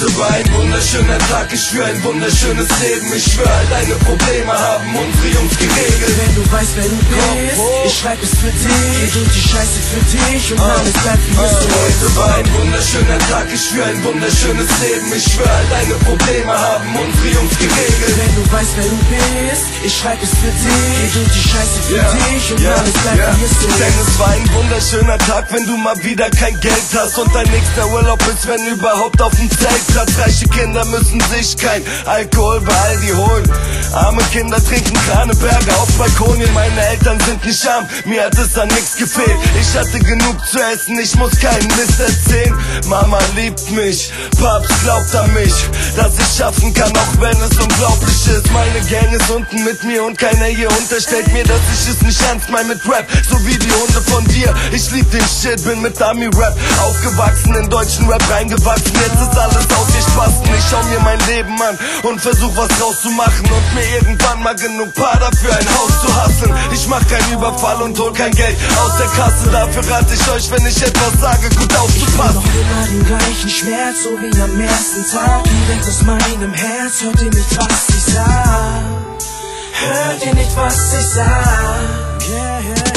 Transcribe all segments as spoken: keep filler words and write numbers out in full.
Heute war ein wunderschöner Tag, ich für ein wunderschönes Leben. Ich schwör, all deine Probleme haben unsere Jungs geregelt. Wenn du weißt, wer du bist, ich schreib es für dich und die Scheiße für dich und alles bleibt wie es ist. Heute war ein wunderschöner Tag, ich für ein wunderschönes Leben. Ich schwör, all deine Probleme haben unsere Jungs geregelt. Wenn du weißt, wer du bist, ich schreib es für dich und die Scheiße für yeah. dich und yeah. alles bleibt yeah. wie es ist. Denn es war ein wunderschöner Tag, wenn du mal wieder kein Geld hast und dein nächster Urlaub ist, wenn überhaupt auf dem Zeltplatz. Reiche Kinder müssen sich kein Alkohol bei Aldi holen. Arme Kinder trinken Kraneberger auf Balkonien. Meine Eltern sind nicht arm, mir hat es an nichts gefehlt. Ich hatte genug zu essen, ich muss keinen Mist erzählen. Mama liebt mich, Papst glaubt an mich, dass ich schaffen kann, auch wenn es unglaublich ist. Meine Gang ist unten mit mir und keiner hier unterstellt mir, dass ich es nicht ernst meine mit Rap, so wie die Hunde von dir. Ich lieb den Shit, bin mit Ami-Rap aufgewachsen, in deutschen Rap reingewachsen. Jetzt ist alles aus, ich passen. Ich schau mir mein Leben an und versuch was draus zu machen und mir irgendwann mal genug Paar dafür ein Haus zu hasseln. Ich mach keinen Überfall und hol kein Geld aus der Kasse. Dafür rate ich euch, wenn ich etwas sage, gut aufzupassen. Ich fühl noch immer den gleichen Schmerz, so wie am ersten Tag. Direkt aus meinem Herz, hört ihr nicht, was ich sag? Hört ihr nicht, was ich sag? Yeah, yeah, yeah.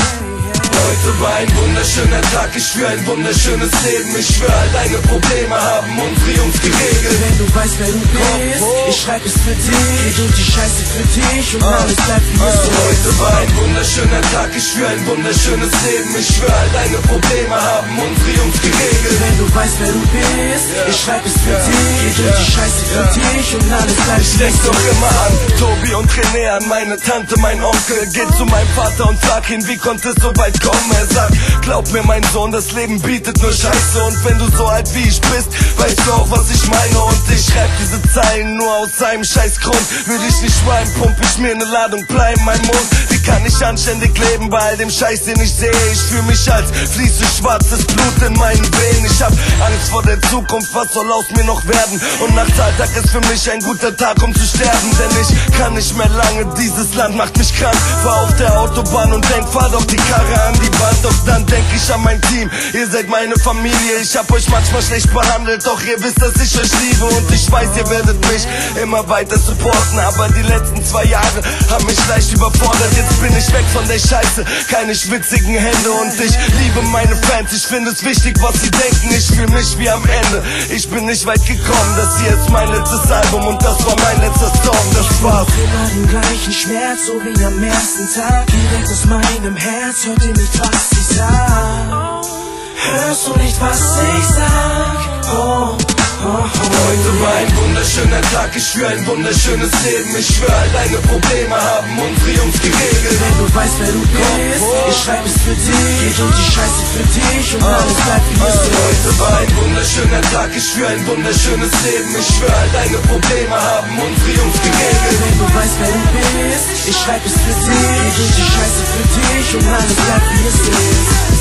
Heute war ein wunderschöner Tag, ich für ein wunderschönes Leben. Ich schwör, all deine Probleme haben unsere Jungs geregelt. Wenn du weißt, wer du bist, ich schreib es für dich und die Scheiße für dich und alles bleibt wie es ist. Heute war ein wunderschöner Tag, ich für ein wunderschönes Leben. Ich schwör, all deine Probleme haben unsere Jungs geregelt. Wenn du weißt, wer du bist, ich schreib es für dich und die Scheiße für dich und alles bleibt wie es ist. Ich denk doch immer an Tobi und René, an meine Tante, mein Onkel. Geht zu meinem Vater und sag ihn, wie konnte es so weit kommen? Er sagt, glaub mir mein Sohn, das Leben bietet nur Scheiße. Und wenn du so alt wie ich bist, weißt du auch, was ich meine. Und ich schreib diese Zeilen nur aus einem Scheißgrund. Würde ich nicht schreiben, pump ich mir eine Ladung Blei in meinen Mund. Wie kann ich anständig leben bei all dem Scheiß, den ich sehe? Ich fühl mich, als fließe schwarzes Blut in meinen Venen. Ich hab Angst vor der Zukunft, was soll aus mir noch werden? Und Nachtalltag ist für mich ein guter Tag, um zu sterben. Denn ich kann nicht mehr lange, dieses Land macht mich krank. Fahr auf der Autobahn und denk, fahr doch die Karre an die Wand. Doch dann denk ich an mein Team, ihr seid meine Familie. Ich hab euch manchmal schlecht behandelt, doch ihr wisst, dass ich euch liebe. Und ich weiß, ihr werdet mich immer weiter supporten. Aber die letzten zwei Jahre haben mich leicht überfordert. Jetzt bin ich weg von der Scheiße, keine schwitzigen Hände. Und ich liebe meine Fans, ich finde es wichtig, was sie denken. Ich fühl mich wie am Ende, ich bin nicht weit gekommen. Das hier ist mein letztes Album und das war mein letzter Song. Das war's. Ich immer den gleichen Schmerz, so wie am ersten Tag. Direkt aus meinem Herz, hört ihr nicht, was ich sag? Hörst du nicht, was ich sag? Oh, oh, oh. Heute war ein wunderschöner Tag, ich für ein wunderschönes Leben. Ich schwör, all deine Probleme haben unsere Jungs geregelt. Wenn du weißt, wer du bist, ich schreib es für dich und die Scheiße für dich und alles bleibt wie es ist. Heute war ein wunderschöner Tag, ich für ein wunderschönes Leben. Ich schwör, all deine Probleme haben unsere Jungs geregelt. Wenn du weißt, wer du bist, ich schreib es für dich und die Scheiße für dich und alles bleibt wie es ist.